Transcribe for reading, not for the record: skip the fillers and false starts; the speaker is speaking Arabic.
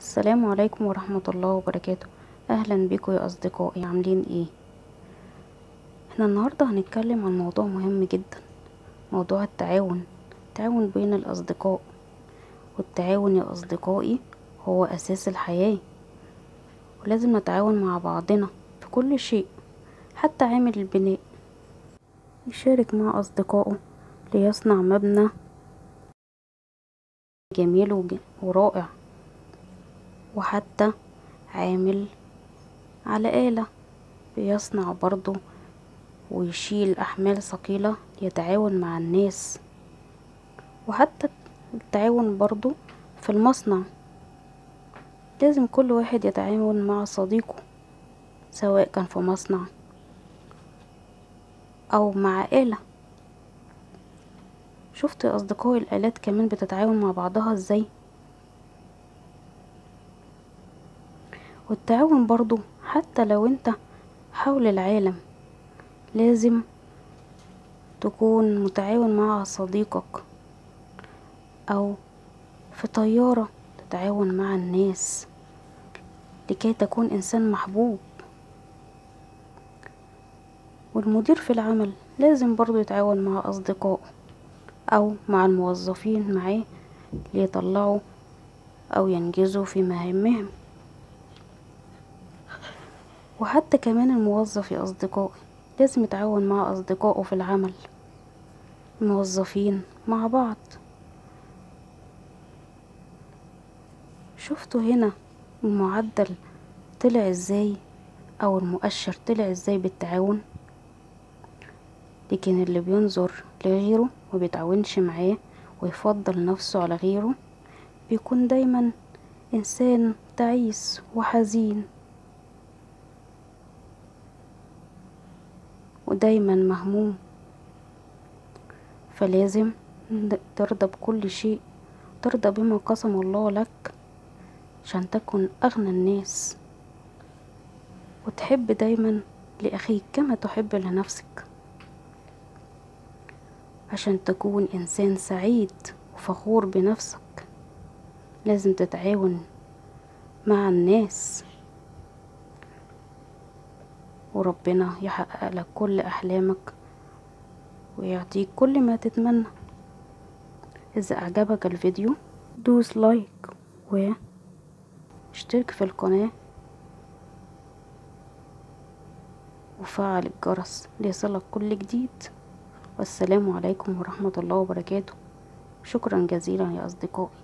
السلام عليكم ورحمة الله وبركاته. اهلا بكم يا اصدقائي، عاملين ايه؟ احنا النهاردة هنتكلم عن موضوع مهم جدا، موضوع التعاون بين الاصدقاء. والتعاون يا اصدقائي هو اساس الحياة، ولازم نتعاون مع بعضنا في كل شيء. حتى عامل البناء يشارك مع اصدقائه ليصنع مبنى جميل ورائع. وحتى عامل على آلة بيصنع برضو ويشيل أحمال ثقيلة، يتعاون مع الناس. وحتى التعاون برضو في المصنع، لازم كل واحد يتعاون مع صديقه، سواء كان في مصنع أو مع آلة. شفت يا أصدقائي الآلات كمان بتتعاون مع بعضها ازاي؟ والتعاون برضو حتى لو انت حول العالم، لازم تكون متعاون مع صديقك، أو في طيارة تتعاون مع الناس لكي تكون إنسان محبوب. والمدير في العمل لازم برضو يتعاون مع أصدقائه أو مع الموظفين معاه ليطلعوا أو ينجزوا في مهامهم. وحتى كمان الموظف يا أصدقائي لازم يتعاون مع أصدقائه في العمل، الموظفين مع بعض. شفتوا هنا المعدل طلع ازاي، أو المؤشر طلع ازاي بالتعاون. لكن اللي بينظر لغيره وبيتعاونش معاه ويفضل نفسه على غيره، بيكون دايما إنسان تعيس وحزين، ودايما مهموم. فلازم ترضى بكل شيء، ترضى بما قسم الله لك عشان تكون أغنى الناس، وتحب دايما لأخيك كما تحب لنفسك، عشان تكون إنسان سعيد وفخور بنفسك. لازم تتعاون مع الناس، وربنا يحقق لك كل أحلامك ويعطيك كل ما تتمنى. إذا أعجبك الفيديو دوس لايك واشترك في القناة وفعل الجرس ليصلك كل جديد. والسلام عليكم ورحمة الله وبركاته. شكرا جزيلا يا أصدقائي.